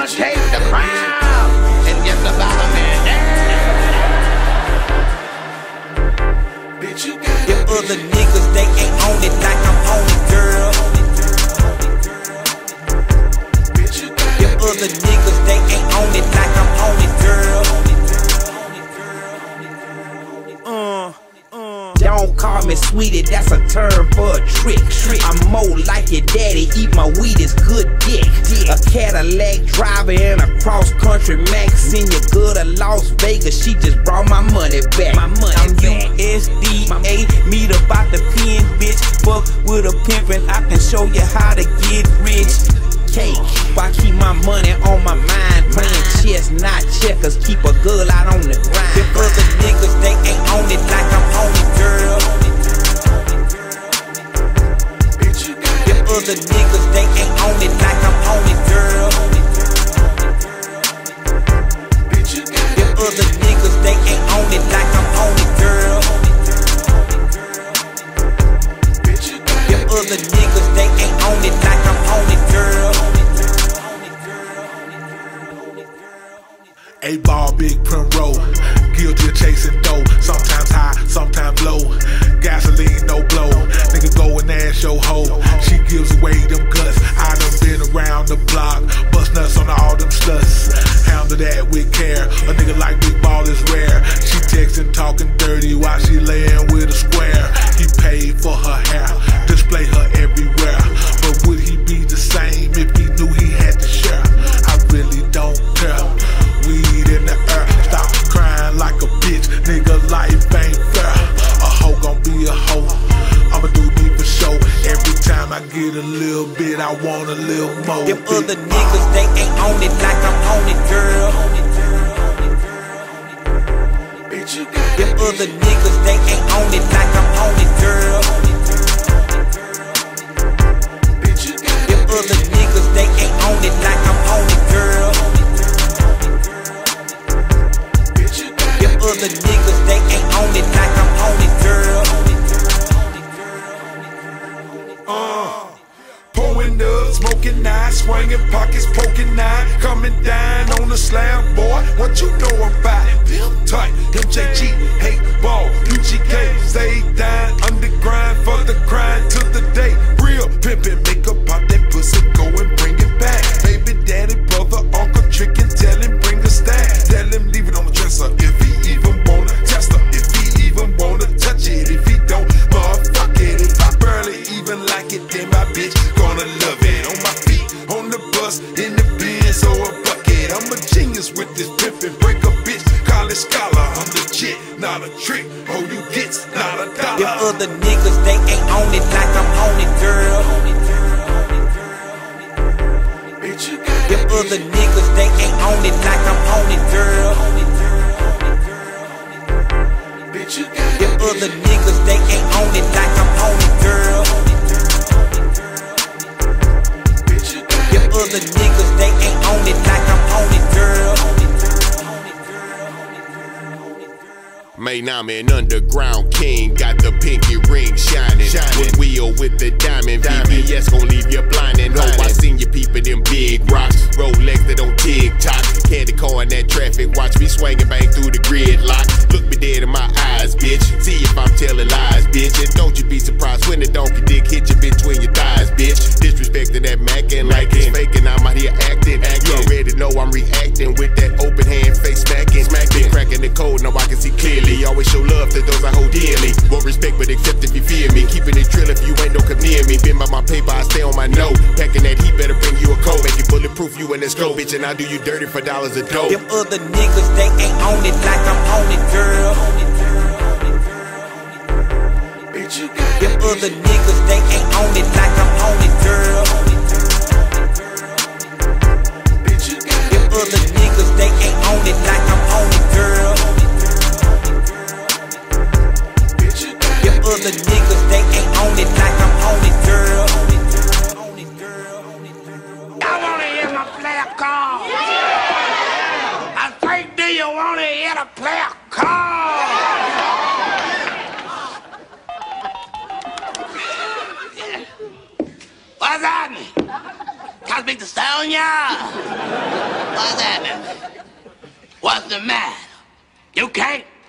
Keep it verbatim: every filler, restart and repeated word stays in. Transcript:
wanna take the crown and get the bottom man down. Bitch, you got them other niggas, they ain't on it like I'm on it, girl. Bitch, you got them other niggas, they ain't on it like I'm on it, girl. Uh, uh. Don't call me sweetie, that's a term for a trick. I'm more like your daddy, eat my weed is good dick. A Cadillac driver and a cross-country Max. Seen your girl to Las Vegas, she just brought my money back. My money I'm back. U S D A, meet about the pen, bitch. Fuck with a pimpin', I can show you how to get rich. Cake, why keep my money on my mind? Playing chess, not checkers, keep a girl out on the grind. Them other niggas, they ain't on it like I'm on it, girl. Them other niggas, they ain't on it like I'm on it, girl. Them other niggas, they ain't on it like I'm on it, girl. Them other niggas, they ain't on it like I'm on it, girl. Eight ball, big Primrose, guilty of chasing dough. Sometimes high, sometimes low. Gasoline, no blow. Nigga go and ask your hoe. She gives away them guts. I done been around the block, bust nuts on all them sluts. Handle that with care. A nigga like Big Ball is rare. She texting, talking dirty while she laying with a square. He paid for her hair, display her everywhere. But would he be the same if he knew he had to share? I really don't care. Weed in the air, stop crying like a bitch. Nigga, life ain't fair. A hoe gon' be a hoe. I'ma do me for show. Every time I get a little bit, I want a little more. Them other niggas, they ain't on it like I'm on it, girl. Bitch, you got them other niggas, they ain't on it like I'm on it, girl. Bitch, you got them other niggas, they ain't on it like I'm on it, girl. Them other niggas, they ain't on it like I'm on it, girl. Uh, pouring up, smoking nine, swinging pockets, poking nine, coming down on the slab, boy. What you know about it? Pimp tight, M J G, hate ball, U G K, stay down, underground for the grind to the day. Real pimpin', make up pop that pussy, go and bring it back. Baby daddy, brother, uncle, trickin', tell him bring the stack. Tell him leave it on the dresser if he even wanna test her, if he even wanna touch it, if he don't, motherfuck it. If I barely even like it, then my bitch gonna love it. On my feet, on the bus, in the Benz or a bucket. I'm a genius with this pimpin', break a bitch, college scholar. I'm legit, not a trick. Oh, you gets not a dollar. Them other niggas, they ain't on it like I'm on it, girl. Bitch, you got them other niggas, they ain't on it like I'm on it, girl. Bitch, you got them other niggas, they ain't on it like I'm on it, girl. Bitch, you got them other niggas, they ain't on it like I'm on it, girl. Maynard, an underground king, got the pinky ring shining. shining. With wheel with the diamond, diamond. V V S gon' leave you blindin'. Oh, I seen you peepin' them big rocks, Rolex that don't tick-tock. Candy car in that traffic, watch me swingin' bang through the gridlock. Look me dead in my eyes, bitch, see if I'm telling lies, bitch. And don't you be surprised when the donkey dick hit you between your thighs, bitch. Disrespecting that mackin' like it's faking, I'm out here acting. You already know I'm reacting with that open hand face smacking. Been cracking the code, now I can see clearly. Always show love to those I hold dearly. Won't respect but accept if you fear me. Keeping it trill if you ain't no come near me. Been by my paper, I stay on my note. Packing that heat, better bring you a coat. Make it bulletproof, you in the scope, bitch. And I do you dirty for dollars a dope. Them other niggas, they ain't on it like I'm on it, girl. Bitch, you got them other niggas, they ain't on it like I'm on it, girl. Bitch, you got them other niggas, they ain't on it like I'm on it, girl. Them other niggas, they ain't on it like I'm on it, girl. I wanna hear my player call. Yeah. I think, do you wanna hear the player call? What's that? Can I speak to Sonya? the matter? You can't?